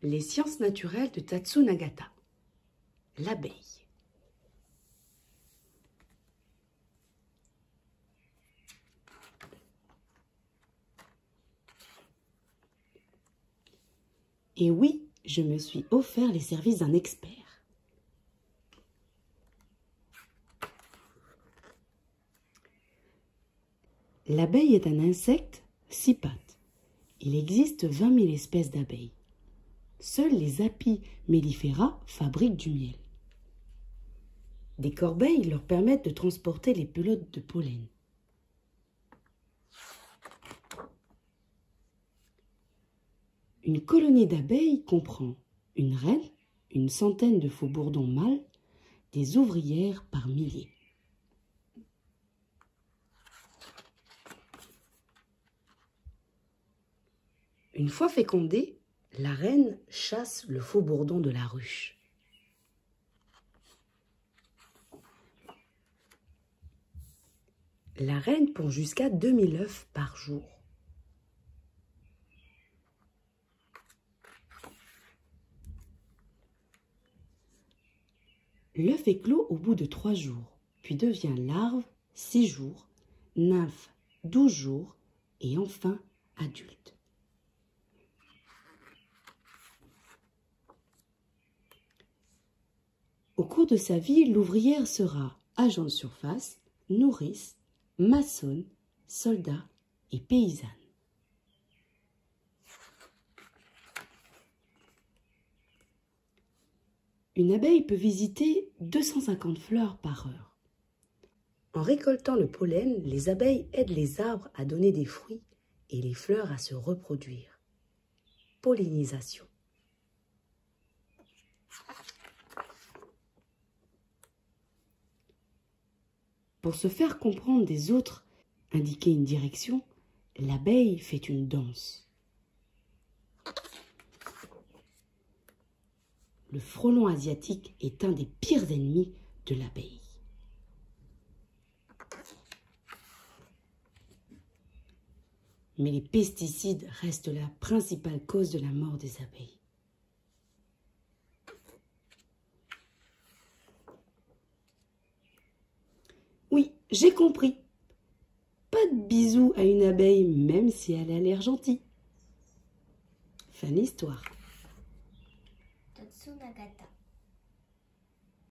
Les sciences naturelles de Tatsunagata. L'abeille. Et oui, je me suis offert les services d'un expert. L'abeille est un insecte 6 pattes. Il existe 20 000 espèces d'abeilles. Seuls les Apis mellifera fabriquent du miel. Des corbeilles leur permettent de transporter les pelotes de pollen. Une colonie d'abeilles comprend une reine, une centaine de faux-bourdons mâles, des ouvrières par milliers. Une fois fécondée, la reine chasse le faux-bourdon de la ruche. La reine pond jusqu'à 2000 œufs par jour. L'œuf éclot au bout de 3 jours, puis devient larve 6 jours, nymphe 12 jours et enfin adulte. Au cours de sa vie, l'ouvrière sera agent de surface, nourrice, maçonne, soldat et paysanne. Une abeille peut visiter 250 fleurs par heure. En récoltant le pollen, les abeilles aident les arbres à donner des fruits et les fleurs à se reproduire. Pollinisation. Pour se faire comprendre des autres, indiquer une direction, l'abeille fait une danse. Le frelon asiatique est un des pires ennemis de l'abeille. Mais les pesticides restent la principale cause de la mort des abeilles. Oui, j'ai compris. Pas de bisous à une abeille, même si elle a l'air gentille. Fin de l'histoire. Tatsunagata.